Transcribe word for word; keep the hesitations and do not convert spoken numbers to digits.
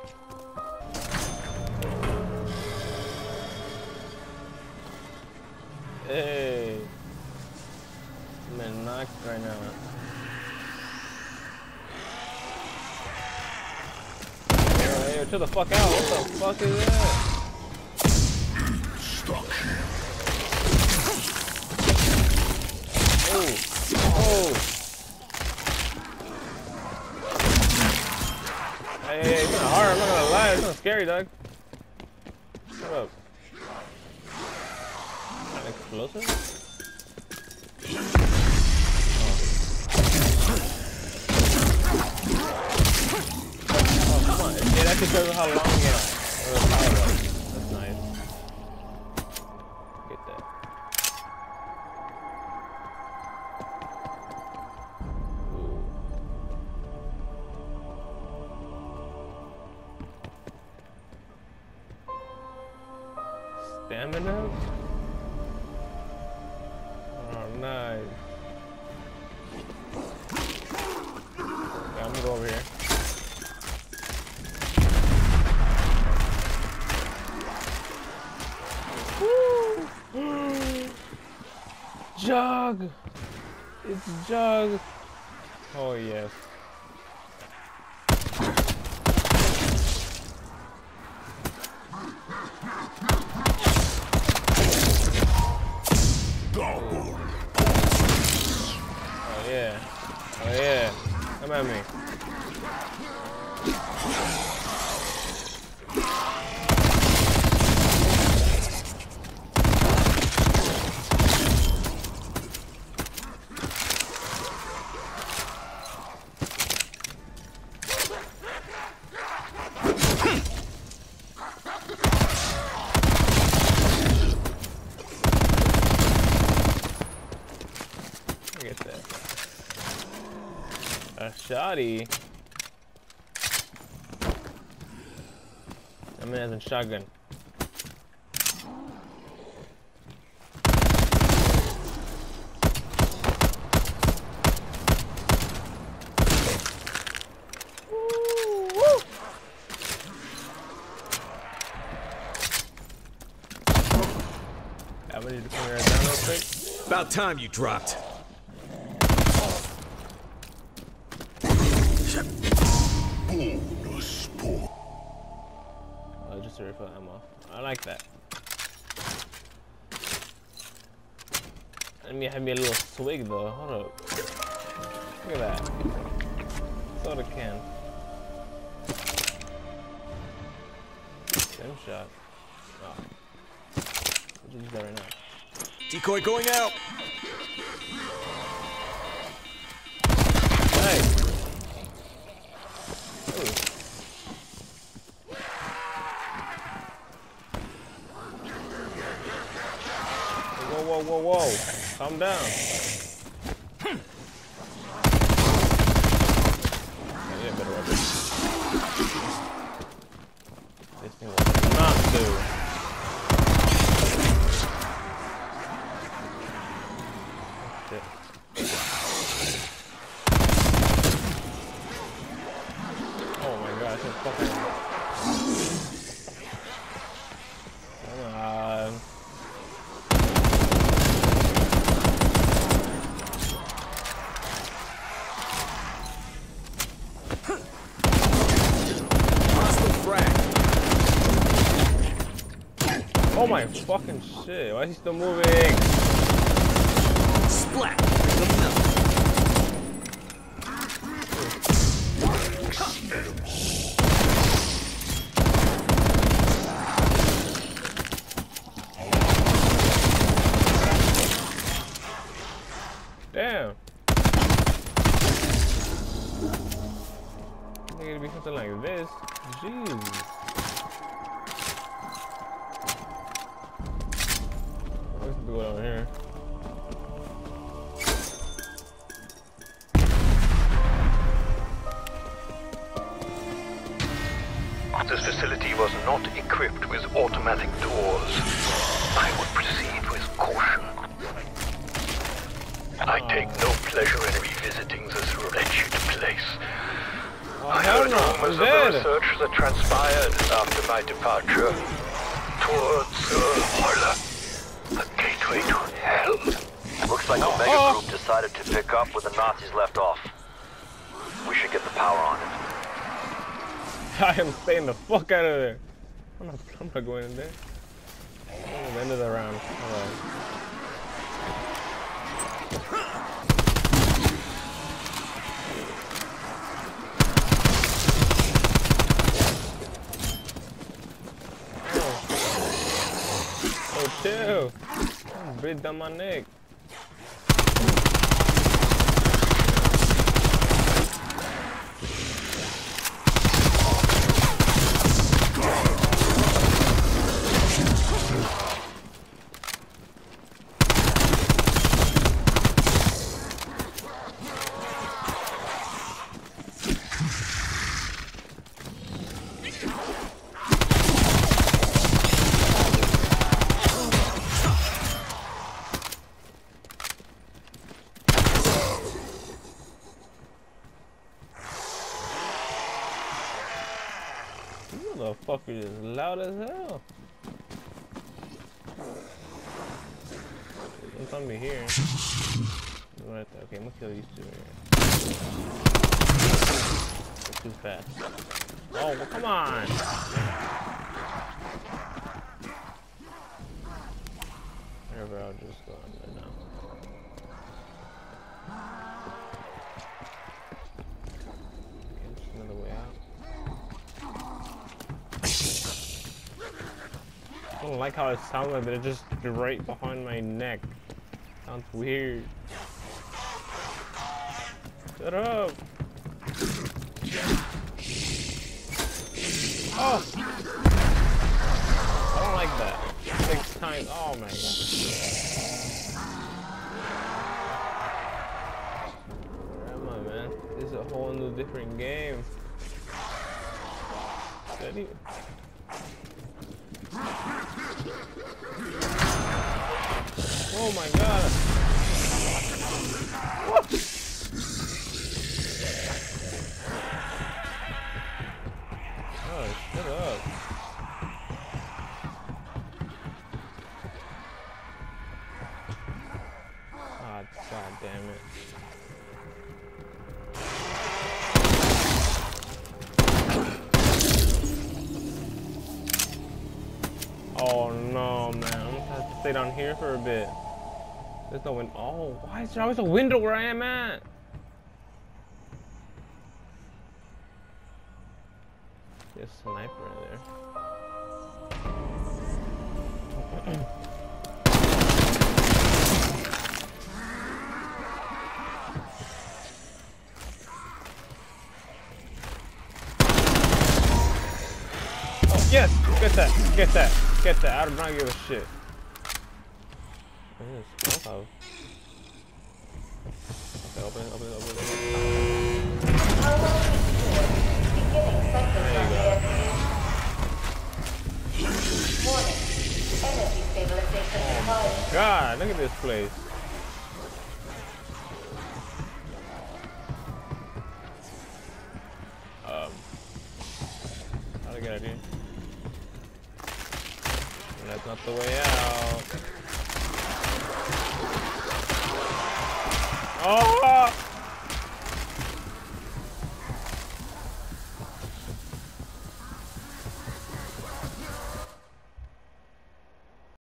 Hey. I'm in knock right now. Hey, chill the fuck out. What the fuck is that? Stuck. Oh. Oh. Hey, hey, it's kind of hard. I'm not gonna lie. It's kind of scary, dog. Shut up. Explosive? Oh, come on. Yeah, that's because of how long it is. That's nice. Get that. Ooh. Stamina? Oh, nice. Yeah, I'm gonna go over here. Woo! Jug! It's Jug! Oh, yes. Double. Oh yeah. Oh yeah. Come at me. Look at that. A shotty. I'm in as a shotgun. Woo, woo. I'm gonna need to come here down real quick. About time you dropped. Bonus point. Oh, just a refill ammo. I like that. Let me have me a little swig though. Hold up. Look at that. Soda can. Stem shot. Oh. We'll just use that right now. Decoy going out. Nice. Ooh. Whoa, whoa, whoa, whoa. Calm down. Oh, yeah, better weapon. This thing will not do. Shit. Oh my gosh, that's fucking. Come on. Hostile frag. Oh my fucking shit, why is he still moving? Splat. Enough. Damn. I think it'd be something like this. Jeez. What's going on here? This facility was not equipped with automatic doors. I would proceed with caution. I take no pleasure in revisiting this wretched place. Oh, I hell heard no, I'm rumors of the dead. research that transpired after my departure towards uh, Horla, the gateway to hell. Looks like Omega Oh. Group decided to pick up where the Nazis left off. We should get the power on it. I am staying the fuck out of there. I'm not, I'm not going in there. Oh, the end of the round. Alright. Oh. Oh, chill. Breathe down my neck. Motherfucker is loud as hell. Don't tell me here. Right there. Okay, I'm gonna kill these two here. They're too fast. Oh, well, come on! Whatever, I'll just go on right now. Okay, just another way out. I don't like how it sounds like they're just right behind my neck. Sounds weird. Shut up! Oh! I don't like that. Six times. Oh my god. Come on, man. This is a whole new different game. Steady. Oh my god. What? Oh, shut up. Ah, god damn it. Oh no, man. I'm gonna have to stay down here for a bit. There's no window. Oh, why is there always a window where I am at? There's a sniper in there. Oh, yes! Get that! Get that! Get that! I do not give a shit. Okay, open it, open it, open it. There you go. Oh god, look at this place. Um, how do I get out of here? That's not the way out. Oh!